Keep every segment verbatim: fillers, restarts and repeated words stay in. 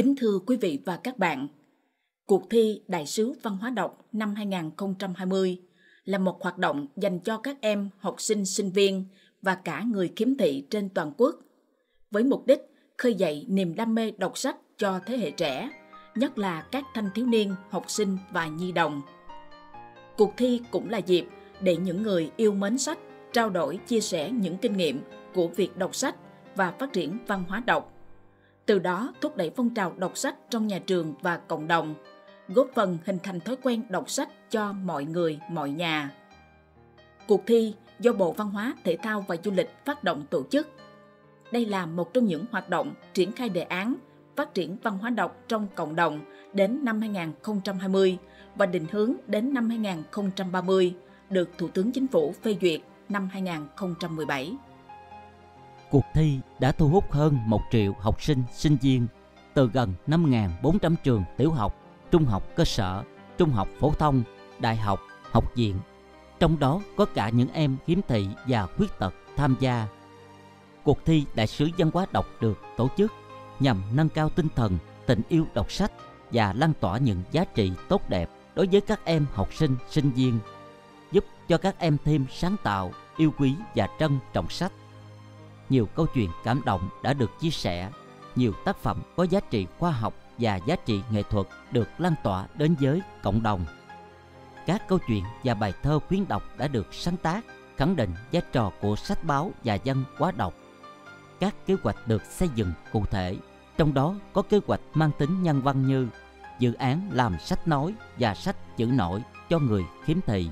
Kính thưa quý vị và các bạn, cuộc thi Đại sứ Văn hóa đọc năm hai không hai không là một hoạt động dành cho các em học sinh, sinh viên và cả người khiếm thị trên toàn quốc, với mục đích khơi dậy niềm đam mê đọc sách cho thế hệ trẻ, nhất là các thanh thiếu niên, học sinh và nhi đồng. Cuộc thi cũng là dịp để những người yêu mến sách trao đổi, chia sẻ những kinh nghiệm của việc đọc sách và phát triển văn hóa đọc. Từ đó thúc đẩy phong trào đọc sách trong nhà trường và cộng đồng, góp phần hình thành thói quen đọc sách cho mọi người, mọi nhà. Cuộc thi do Bộ Văn hóa, Thể thao và Du lịch phát động tổ chức. Đây là một trong những hoạt động triển khai đề án phát triển văn hóa đọc trong cộng đồng đến năm hai không hai không và định hướng đến năm hai không ba không, được Thủ tướng Chính phủ phê duyệt năm hai không một bảy. Cuộc thi đã thu hút hơn một triệu học sinh, sinh viên từ gần năm nghìn bốn trăm trường tiểu học, trung học cơ sở, trung học phổ thông, đại học, học viện. Trong đó có cả những em khiếm thị và khuyết tật tham gia. Cuộc thi Đại sứ Văn hóa đọc được tổ chức nhằm nâng cao tinh thần, tình yêu đọc sách và lan tỏa những giá trị tốt đẹp đối với các em học sinh, sinh viên, giúp cho các em thêm sáng tạo, yêu quý và trân trọng sách. Nhiều câu chuyện cảm động đã được chia sẻ, nhiều tác phẩm có giá trị khoa học và giá trị nghệ thuật được lan tỏa đến với cộng đồng. Các câu chuyện và bài thơ khuyến đọc đã được sáng tác, khẳng định vai trò của sách báo và văn hóa đọc. Các kế hoạch được xây dựng cụ thể, trong đó có kế hoạch mang tính nhân văn như dự án làm sách nói và sách chữ nổi cho người khiếm thị.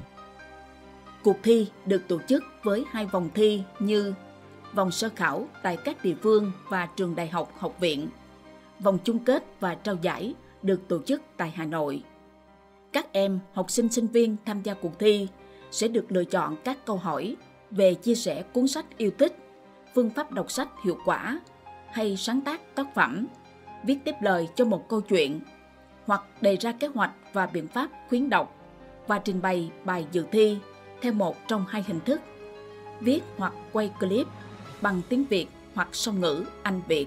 Cuộc thi được tổ chức với hai vòng thi như vòng sơ khảo tại các địa phương và trường đại học, học viện. Vòng chung kết và trao giải được tổ chức tại Hà Nội. Các em học sinh, sinh viên tham gia cuộc thi sẽ được lựa chọn các câu hỏi về chia sẻ cuốn sách yêu thích, phương pháp đọc sách hiệu quả, hay sáng tác tác phẩm, viết tiếp lời cho một câu chuyện, hoặc đề ra kế hoạch và biện pháp khuyến đọc và trình bày bài dự thi theo một trong hai hình thức: viết hoặc quay clip bằng tiếng Việt hoặc song ngữ Anh Việt.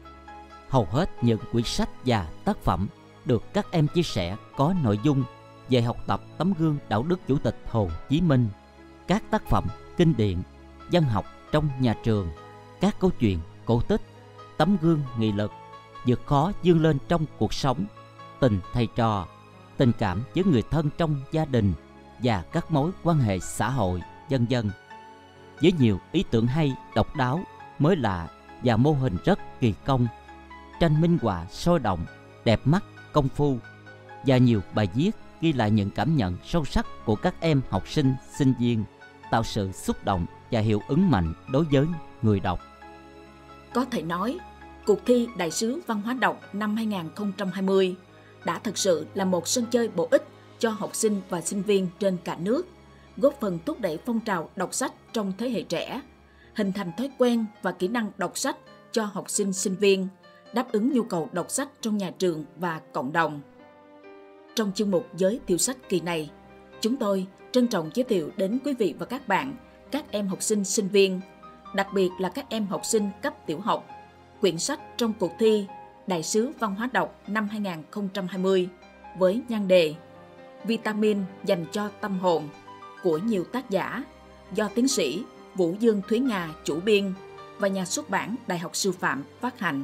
Hầu hết những quyển sách và tác phẩm được các em chia sẻ có nội dung về học tập tấm gương đạo đức Chủ tịch Hồ Chí Minh, các tác phẩm kinh điển, văn học trong nhà trường, các câu chuyện cổ tích, tấm gương nghị lực, vượt khó vươn lên trong cuộc sống, tình thầy trò, tình cảm với người thân trong gia đình và các mối quan hệ xã hội, vân vân. Với nhiều ý tưởng hay, độc đáo, mới lạ và mô hình rất kỳ công, tranh minh họa sôi động, đẹp mắt, công phu và nhiều bài viết ghi lại những cảm nhận sâu sắc của các em học sinh, sinh viên, tạo sự xúc động và hiệu ứng mạnh đối với người đọc. Có thể nói, cuộc thi Đại sứ Văn hóa đọc năm hai không hai không đã thực sự là một sân chơi bổ ích cho học sinh và sinh viên trên cả nước, góp phần thúc đẩy phong trào đọc sách trong thế hệ trẻ, hình thành thói quen và kỹ năng đọc sách cho học sinh, sinh viên, đáp ứng nhu cầu đọc sách trong nhà trường và cộng đồng. Trong chương mục giới thiệu sách kỳ này, chúng tôi trân trọng giới thiệu đến quý vị và các bạn, các em học sinh, sinh viên, đặc biệt là các em học sinh cấp tiểu học, quyển sách trong cuộc thi Đại sứ Văn hóa đọc năm hai không hai không với nhan đề Vitamin dành cho tâm hồn của nhiều tác giả, do tiến sĩ Vũ Dương Thúy Nga chủ biên và nhà xuất bản Đại học Sư phạm phát hành.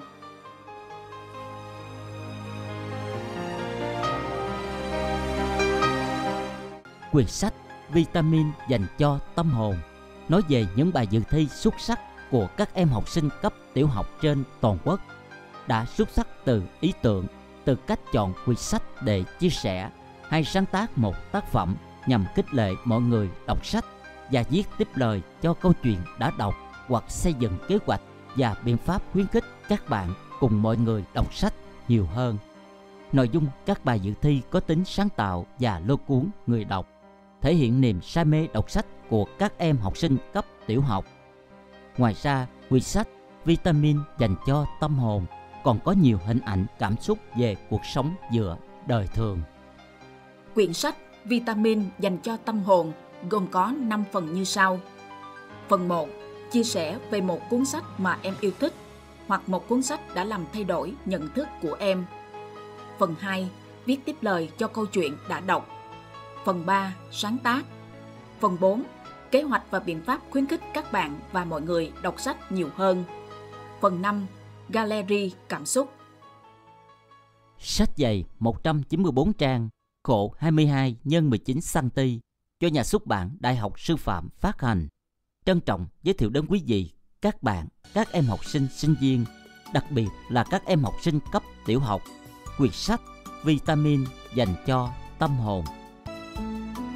Quyển sách Vitamin dành cho tâm hồn nói về những bài dự thi xuất sắc của các em học sinh cấp tiểu học trên toàn quốc, đã xuất sắc từ ý tưởng, từ cách chọn quyển sách để chia sẻ hay sáng tác một tác phẩm nhằm khích lệ mọi người đọc sách và viết tiếp lời cho câu chuyện đã đọc, hoặc xây dựng kế hoạch và biện pháp khuyến khích các bạn cùng mọi người đọc sách nhiều hơn. Nội dung các bài dự thi có tính sáng tạo và lôi cuốn người đọc, thể hiện niềm say mê đọc sách của các em học sinh cấp tiểu học. Ngoài ra, quyển sách Vitamin dành cho tâm hồn còn có nhiều hình ảnh cảm xúc về cuộc sống giữa đời thường. Quyển sách Vitamin dành cho tâm hồn gồm có năm phần như sau. Phần một, chia sẻ về một cuốn sách mà em yêu thích, hoặc một cuốn sách đã làm thay đổi nhận thức của em. Phần hai, viết tiếp lời cho câu chuyện đã đọc. Phần ba, sáng tác. Phần bốn, kế hoạch và biện pháp khuyến khích các bạn và mọi người đọc sách nhiều hơn. Phần năm, gallery cảm xúc. Sách dày một trăm chín mươi tư trang, khổ hai mươi hai nhân mười chín xăng-ti-mét do nhà xuất bản Đại học Sư phạm phát hành. Trân trọng giới thiệu đến quý vị, các bạn, các em học sinh, sinh viên, đặc biệt là các em học sinh cấp tiểu học, quyển sách Vitamin dành cho tâm hồn.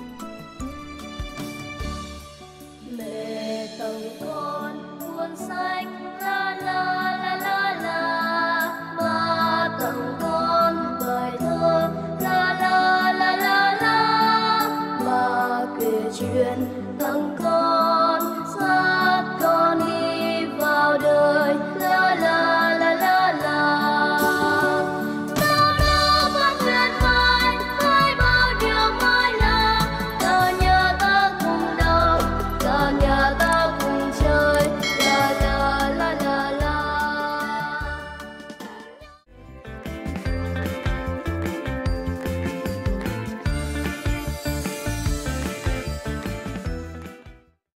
Mẹ tầng con luôn say